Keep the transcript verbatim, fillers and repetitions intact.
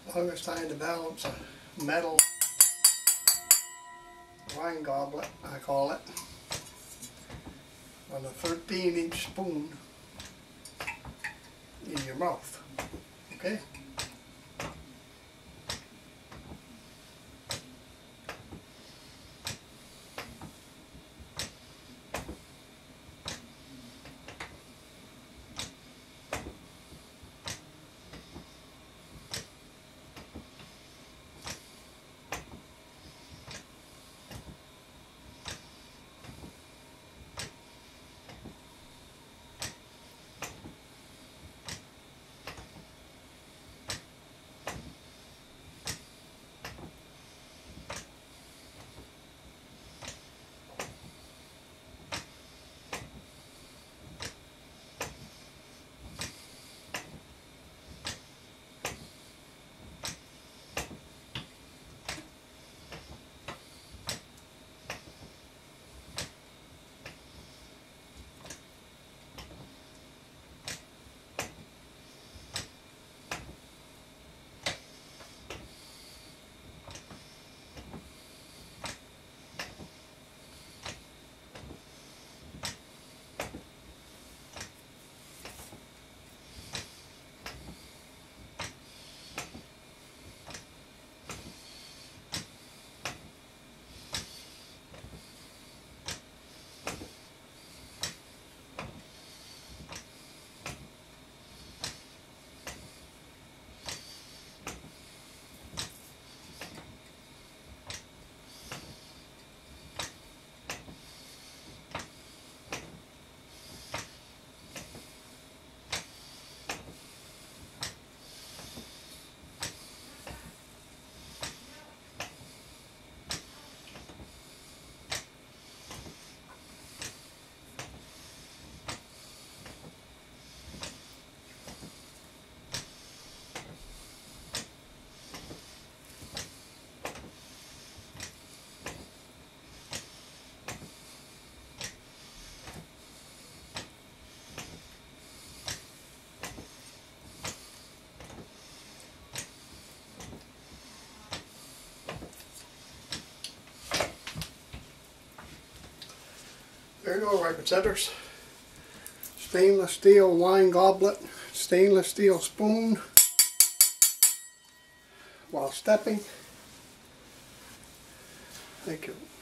Longest time to balance a metal wine goblet, I call it, on a thirteen inch spoon in your mouth. Okay? There you go, record setters. Stainless steel wine goblet, stainless steel spoon while stepping. Thank you.